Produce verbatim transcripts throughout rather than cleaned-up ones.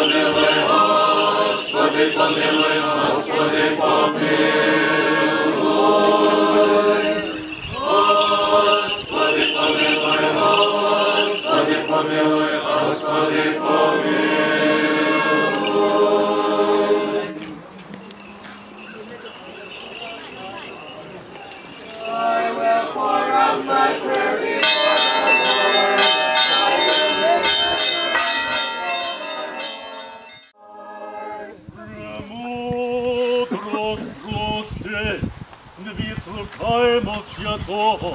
помилуй, Господи, помилуй, Господи, помилуй. Господи, помилуй, Господи, помилуй, Господи, помилуй. I will pour out my prayer before the Lord. I will lift Премудрость прости, не слухаймо святого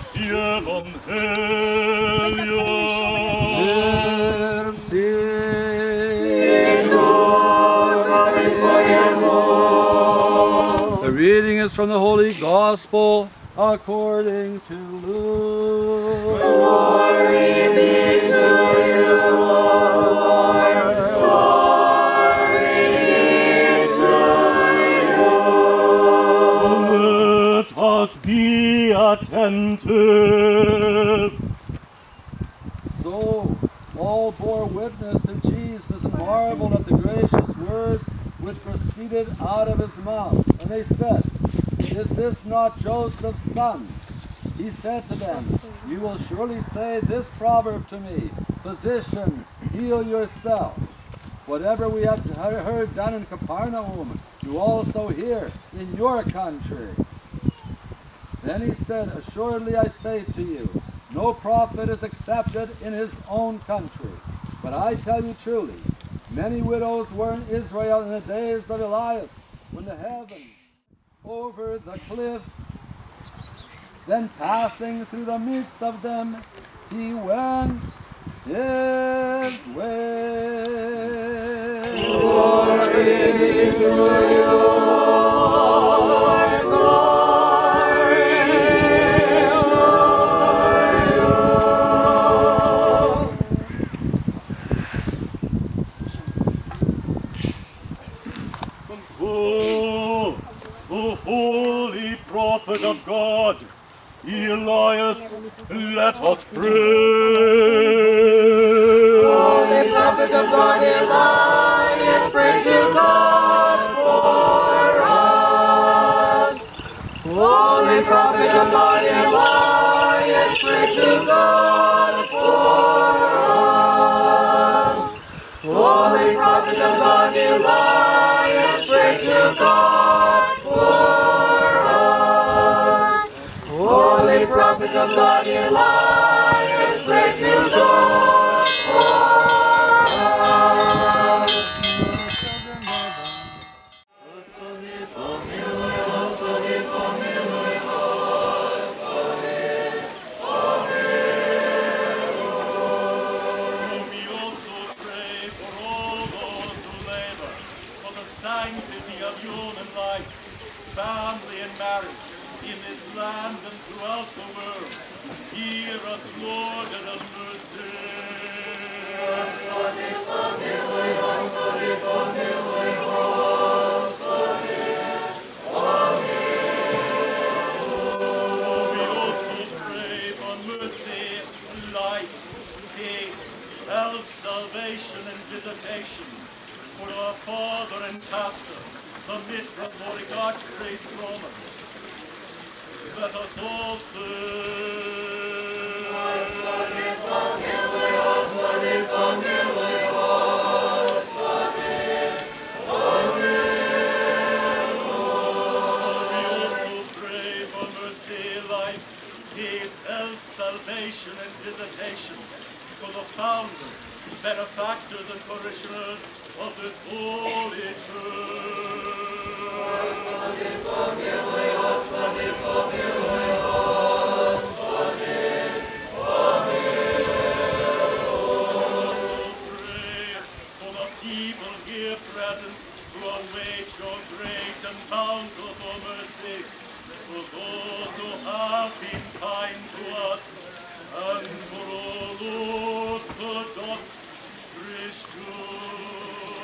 Євангелія. The reading is from the Holy Gospel according to Luke. Glory be to you, Lord. Glory be to you. Let us be attentive. So all bore witness to Jesus and marveled at the gracious words which proceeded out of his mouth. And they said, Is this not Joseph's son? He said to them, You will surely say this proverb to me, Physician, heal yourself. Whatever we have heard done in Capernaum, do also here in your country. Then he said, Assuredly I say to you, no prophet is accepted in his own country. But I tell you truly, many widows were in Israel in the days of Elias, when the heavens over the cliff, then passing through the midst of them, he went his way. Glory be to you, Lord. Glory be to Oh, the holy prophet of God, Elias, let us pray. Holy prophet of God, Elias, pray to God for us. Holy prophet of God, Elias, pray to God for us. Holy prophet of God, Elias, pray to God for us. Holy prophet of God, Elias, pray to God for us. Господи, помилуй, Господи, помилуй, Господи, We also pray for all those who labor for the sanctity of human life, family and marriage in this land and throughout the world. Hear us, Lord, and have mercy. Господи, помилуй, Господи, помилуй, Господи, We also pray for mercy, life, peace, health, salvation, and visitation for our Father and Pastor, the Mitrophoric Archpriest Roman. Let us all sing. Господи, помилуй, Господи, помилуй, Господи, We also pray for mercy, life, peace, health, salvation, and visitation for the founders, benefactors, and parishioners of this holy church. Господи, помилуй, Господи, помилуй, Господи, Also pray for the people here present who await your great and bountiful mercies, for those who have been kind to us, and for all Orthodox Christians.